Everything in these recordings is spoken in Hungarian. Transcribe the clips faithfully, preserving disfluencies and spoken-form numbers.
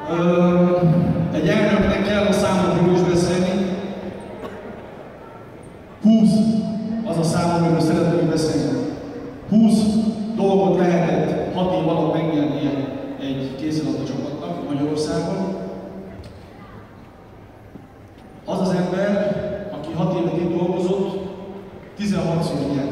Egy elnöknek kell a számokról is beszélni. húsz az a szám, amiről szeretnék beszélni. húsz dolgot lehetett hat év alatt megnyernie egy kézilabda csapatnak Magyarországon. Az az ember, aki hat évet itt dolgozott, tizenhatszor nyert.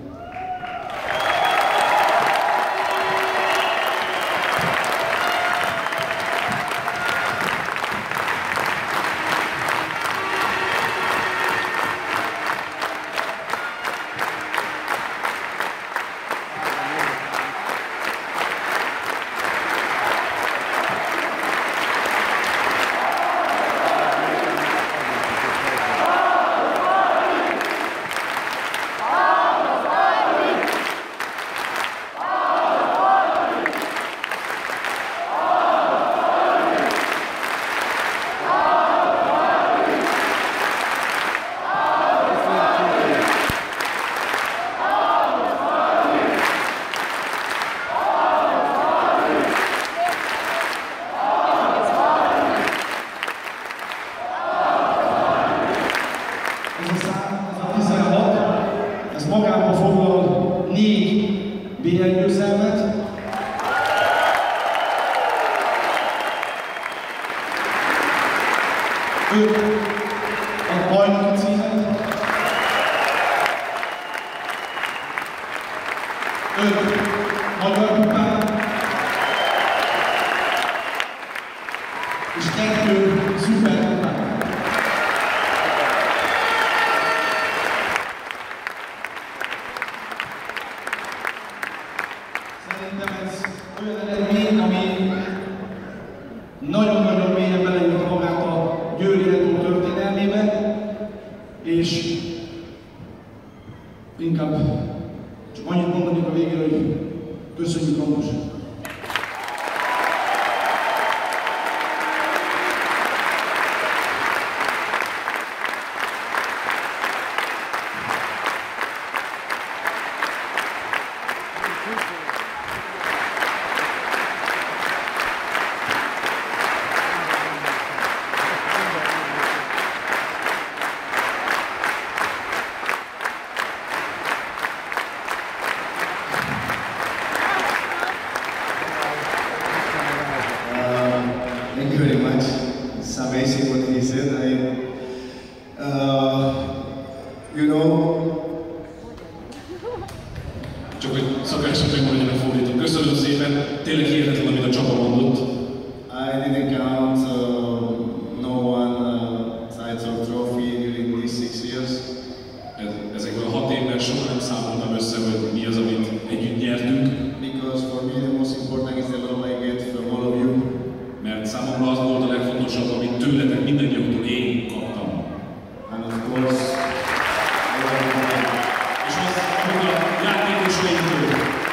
Magába foglal négy bé el győzelmet, öt a bajnoki címet, öt magyar kupát, és kettő szuperkupát. Szerintem ez olyan eredmény, ami nagyon-nagyon mélyen beleírta magát a Győri Retro történelmébe, és inkább csak annyit mondanék a végére, hogy köszönjük Andrus! Thank you very much. It's amazing what he said. I, uh, you know, csak hogy szakácsok megmondjanak fordítom. Köszönöm szépen, tényleg hihetetlen, amit a Csaba mondott. I didn't count uh, no one uh, title trophy during these six years. Ezekben a hat évben soha nem számoltam össze, hogy mi az, amit együtt nyertünk. Because for me the most important is the love I get from all of you. Mert számomra az volt a legfontosabb, amit tőletek mindannyiaktól én kaptam. And of course, és az, amit a játékosainktól.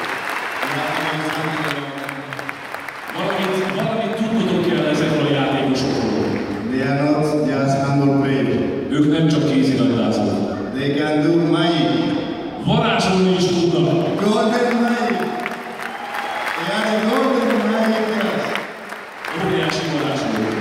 Valamit, valamit tudnotok kell ezekről a játékosokról. They are not just handball players. Ők nem csak kézilabdázók. They can do magic. Varázsolni is tudnak. Golden magic. They are a golden magic. Óriási varázsolók.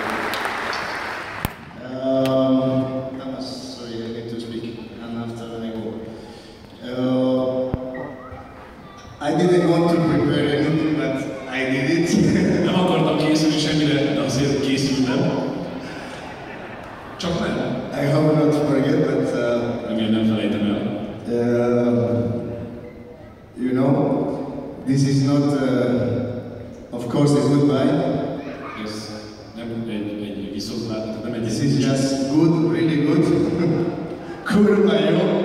Um, Thomas, sorry, I need to speak, and after I go. Uh, I didn't want to prepare anything, but I did it. Nem akartam készülni semmire, de azért készültem. Csak nem. I hope not forget, but uh, Remélem nem felejtem el. uh, you know, this is not, uh, of course, a goodbye. Ez nem egy, egy viszontlát, nem egy This is just good, really good. Kurva jó.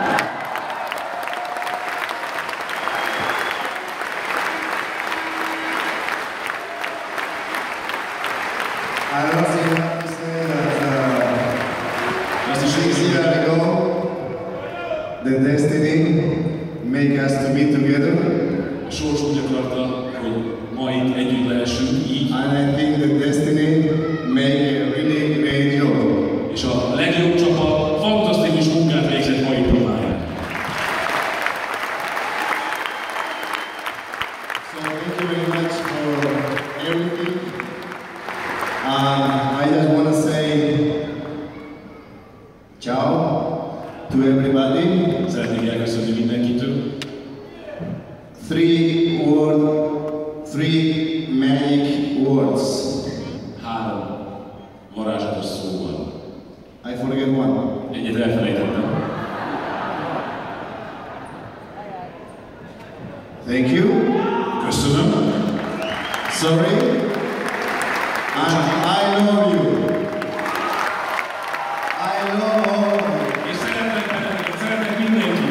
I also have to say that uh, six years ago, the destiny make us to be together. A sors úgy akarta, hogy ma itt együtt lehessünk így. And I think the destiny make a really great job. És a legjobb csapat fantasztikus munkát végzett mai próbáján. So thank you very much for everything. Three word, three magic words. Három varázslatos szó van. I forget one. Egyet elfelejtettem. Thank you. Köszönöm. Sorry. And I love you. I love all of you. És szeretek benneteket, szeretek mindenkit.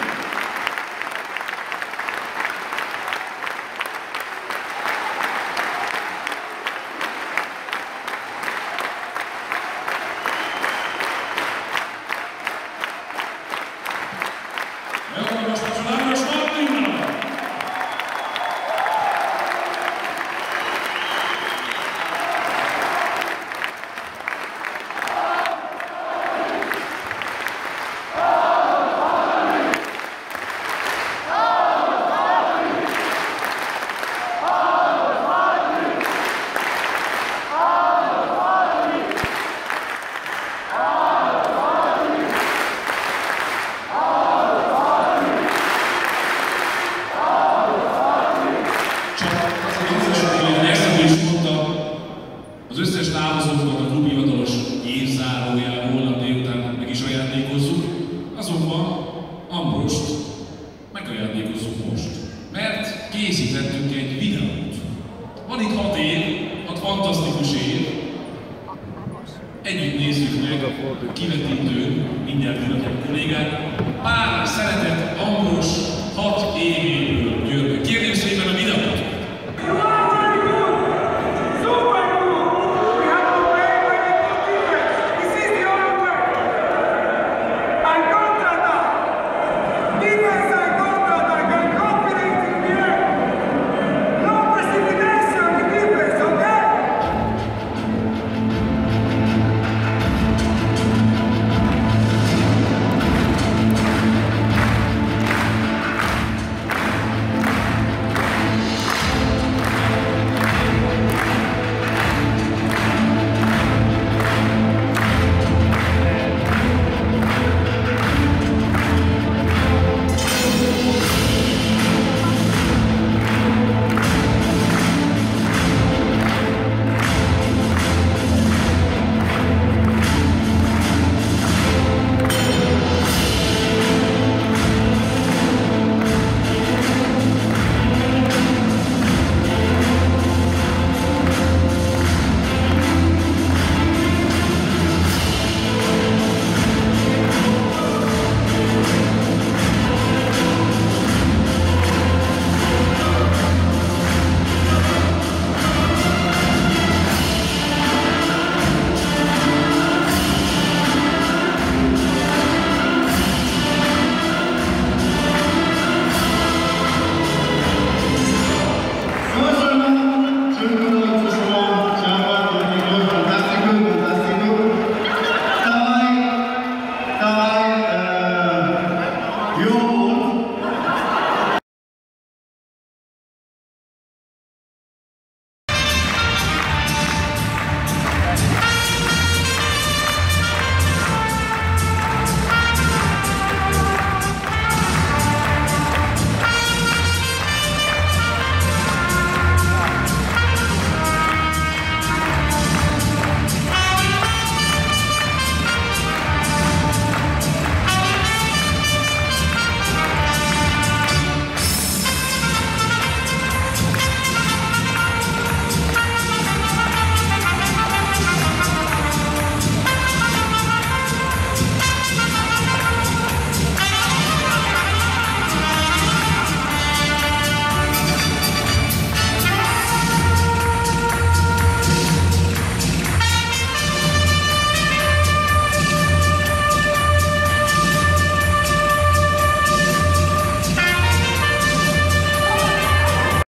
Az összes távozókat a klub hivatalos évzáróján holnap délután meg is ajándékozzuk, azonban Ambrost megajándékozzuk most, mert készítettünk egy videót. Van itt hat év, hat fantasztikus év. Együtt nézzük meg a kivetítőn, mindjárt iratják a kollégák, pár szeretett Ambros hat évéből Győrbe